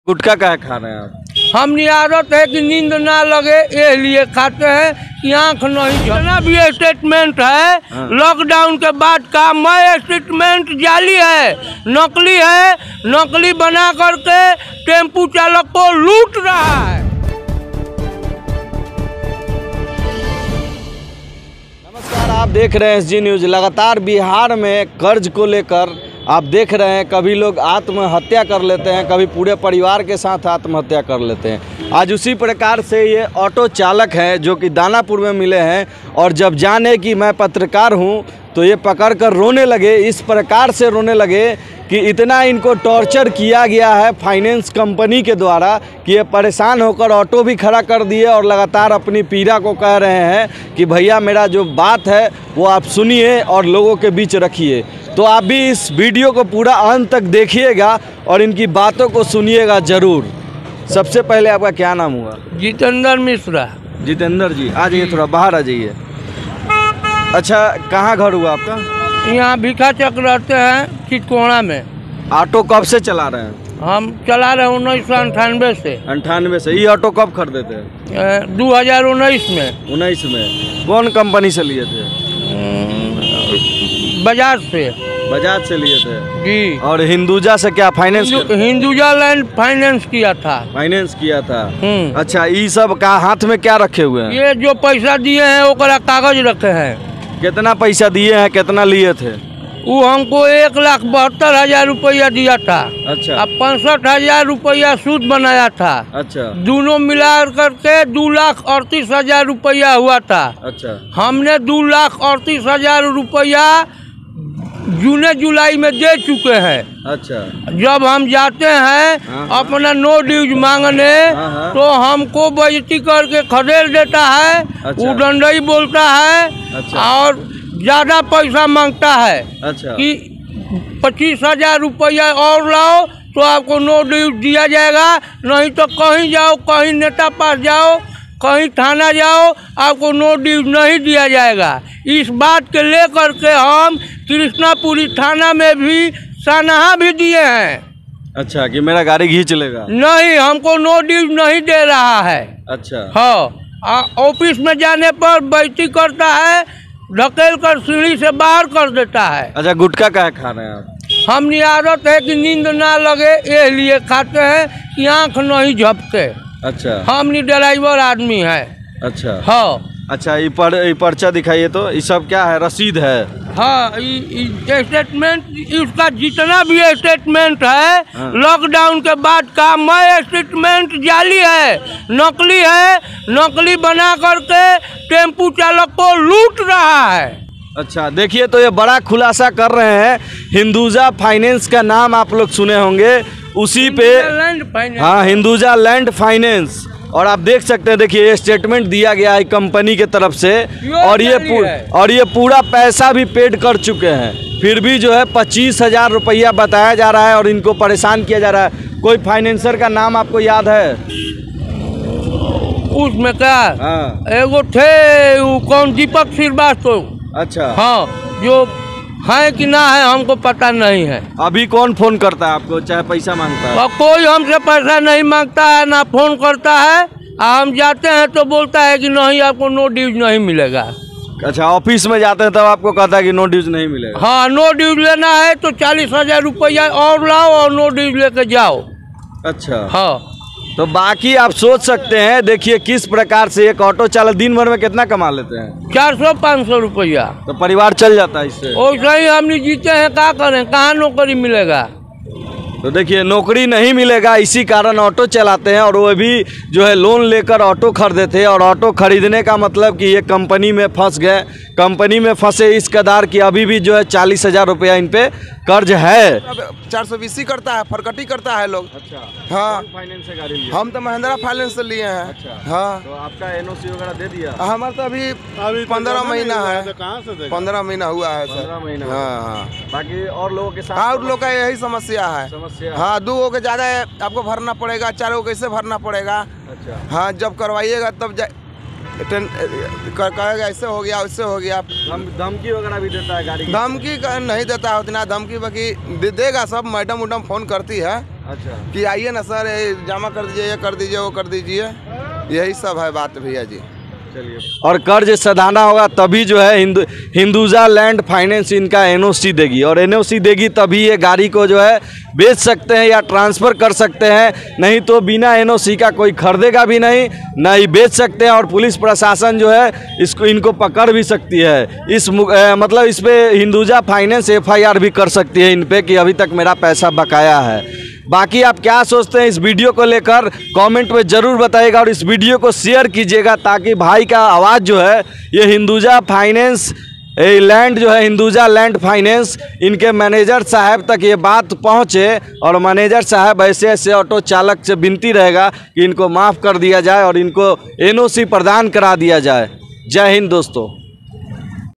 गुटखा क्या खा रहे हैं आप? हम आदत है कि नींद ना लगे इसलिए खाते हैं कि आँख नहीं। जितना भी स्टेटमेंट है लॉकडाउन के बाद का मैं स्टेटमेंट जाली है, नकली है, नकली बना करके टेम्पू चालक को लूट रहा है। नमस्कार, आप देख रहे हैं SG न्यूज़। लगातार बिहार में कर्ज को लेकर आप देख रहे हैं, कभी लोग आत्महत्या कर लेते हैं, कभी पूरे परिवार के साथ आत्महत्या कर लेते हैं। आज उसी प्रकार से ये ऑटो चालक हैं जो कि दानापुर में मिले हैं और जब जाने कि मैं पत्रकार हूं तो ये पकड़कर रोने लगे। इस प्रकार से रोने लगे कि इतना इनको टॉर्चर किया गया है फाइनेंस कंपनी के द्वारा कि ये परेशान होकर ऑटो भी खड़ा कर दिए और लगातार अपनी पीड़ा को कह रहे हैं कि भैया मेरा जो बात है वो आप सुनिए और लोगों के बीच रखिए। तो आप भी इस वीडियो को पूरा अंत तक देखिएगा और इनकी बातों को सुनिएगा ज़रूर। सबसे पहले आपका क्या नाम हुआ? जितेंद्र मिश्रा। जितेंद्र जी, आ जाइए, थोड़ा बाहर आ जाइए। अच्छा, कहाँ घर हुआ आपका? यहाँ भिखा चक रहते हैं चितकोना में। ऑटो कब से चला रहे हैं? हम चला रहे 1998 से। 98 से? ये ऑटो कब खरीदे थे? 2019 में। 19 में? कौन कंपनी से लिए थे? बजाज से। बजाज से लिए थे जी। और हिंदुजा से क्या फाइनेंस? हिंदुजा लैंड फाइनेंस किया था। फाइनेंस किया था। अच्छा, ये सब का हाथ में क्या रखे हुए हैं? ये जो पैसा दिए हैं ओकरा कागज रखे हैं। कितना पैसा दिए हैं, कितना लिए थे? वो हमको 1,72,000 रुपया दिया था। अच्छा। अब 65,000 रुपया सूद बनाया था। अच्छा। दोनों मिला करके 2,38,000 रुपया हुआ था। अच्छा। हमने 2,38,000 रुपया जून जुलाई में दे चुके हैं। अच्छा। जब हम जाते हैं अपना नो ड्यूज मांगने तो हमको बेइज्जती करके खदेड़ देता है। अच्छा। उदंडई बोलता है। अच्छा। और ज्यादा पैसा मांगता है। अच्छा। कि 25,000 रुपया और लाओ तो आपको नो ड्यूज दिया जाएगा, नहीं तो कहीं जाओ, कहीं नेता पास जाओ, कहीं थाना जाओ, आपको नो ड्यूज नहीं दिया जाएगा। इस बात के लेकर के हम कृष्णापुरी थाना में भी सनहा भी दिए हैं। अच्छा, कि मेरा गाड़ी घींच लेगा? नहीं, हमको नो ड्यूज नहीं दे रहा है। अच्छा। हाँ, ऑफिस में जाने पर बेइज्जती करता है, ढकेल कर सीढ़ी से बाहर कर देता है। अच्छा, गुटखा क्या खा रहे हैं आप? हम आदत है कि नींद ना लगे इसलिए खाते हैं कि आँख नहीं झपके। अच्छा। हम ड्राइवर आदमी है। अच्छा। हाँ। अच्छा, ये पर्चा दिखाइए तो। ये सब क्या है? रसीद है? हाँ, स्टेटमेंट इसका जितना भी स्टेटमेंट है लॉकडाउन के बाद का मैं स्टेटमेंट जाली है, नकली है, नकली बना करके टेम्पू चालक को लूट रहा है। अच्छा, देखिए, तो ये बड़ा खुलासा कर रहे हैं। हिंदुजा फाइनेंस का नाम आप लोग सुने होंगे, उसी पे। हाँ, हिंदुजा लैंड फाइनेंस। और आप देख सकते हैं, देखिए, ये स्टेटमेंट दिया गया है कंपनी के तरफ से और ये पूरा पैसा भी पेड कर चुके हैं। फिर भी जो है 25,000 रुपया बताया जा रहा है और इनको परेशान किया जा रहा है। कोई फाइनेंसर का नाम आपको याद है उसमें? क्या? हाँ। एगो थे, कौन, दीपक श्रीवास्तव। अच्छा। हाँ, जो है कि ना है हमको पता नहीं है। अभी कौन फोन करता है आपको, चाहे पैसा मांगता है? कोई हमसे पैसा नहीं मांगता है, ना फोन करता है। हम जाते हैं तो बोलता है कि नहीं, आपको नो ड्यूज नहीं मिलेगा। अच्छा, ऑफिस में जाते हैं तब आपको कहता है कि नो ड्यूज नहीं मिलेगा? हाँ, नो ड्यूज लेना है तो 40,000 रुपया और लाओ और नो ड्यूज लेके जाओ। अच्छा। हाँ, तो बाकी आप सोच सकते हैं, देखिए किस प्रकार से एक ऑटो चालक दिन भर में कितना कमा लेते हैं? 400-500 रुपया। तो परिवार चल जाता है इससे? वैसे ही हमने जीते हैं, क्या करें, कहाँ नौकरी मिलेगा? तो देखिए, नौकरी नहीं मिलेगा, इसी कारण ऑटो चलाते हैं। और वो भी जो है लोन लेकर ऑटो खरीदे थे और ऑटो खरीदने का मतलब कि ये कंपनी में फंस गए। कंपनी में फंसे इस कदार की अभी भी जो है 40,000 रुपया इन पे कर्ज है। 420 करता है, फरकटी करता है लोग। अच्छा। हाँ, फाइनेंस से गाड़ी लिए? हम तो महिंद्रा फाइनेंस से लिए हैं। अच्छा। हाँ। तो आपका NOC वगैरह दे दिया? हमारा तो अभी 15 महीना है। 15 महीना हुआ है सर। 15 महीना। हाँ। बाकी और लोगों के साथ? और लोग का यही समस्या है। हाँ, 2 गो के ज्यादा आपको भरना पड़ेगा, 4 गो कैसे भरना पड़ेगा? अच्छा। हाँ, जब करवाइएगा तब कहेगा ऐसे हो गया, वैसे हो गया। धमकी वगैरह भी देता है गाड़ी? धमकी नहीं देता है उतना, धमकी बाकी देगा सब। मैडम उडम फोन करती है। अच्छा, कि आइए ना सर, जमा कर दीजिए, ये कर दीजिए, वो कर दीजिए, यही सब है बात भैया जी। और कर्ज सधाना होगा तभी जो है हिंदुजा लैंड फाइनेंस इनका एनओसी देगी, और एनओसी देगी तभी ये गाड़ी को जो है बेच सकते हैं या ट्रांसफ़र कर सकते हैं, नहीं तो बिना एनओसी का कोई खरीदेगा भी नहीं, ना ही बेच सकते हैं। और पुलिस प्रशासन जो है इनको पकड़ भी सकती है, मतलब इस पर हिंदुजा फाइनेंस FIR भी कर सकती है इन पे कि अभी तक मेरा पैसा बकाया है। बाकी आप क्या सोचते हैं इस वीडियो को लेकर कमेंट में ज़रूर बताइएगा, और इस वीडियो को शेयर कीजिएगा ताकि भाई का आवाज़ जो है ये हिंदुजा फाइनेंस लैंड जो है, हिंदुजा लैंड फाइनेंस, इनके मैनेजर साहब तक ये बात पहुँचे, और मैनेजर साहब ऐसे ऐसे ऑटो चालक से विनती रहेगा कि इनको माफ़ कर दिया जाए और इनको NOC प्रदान करा दिया जाए। जय हिंद दोस्तों।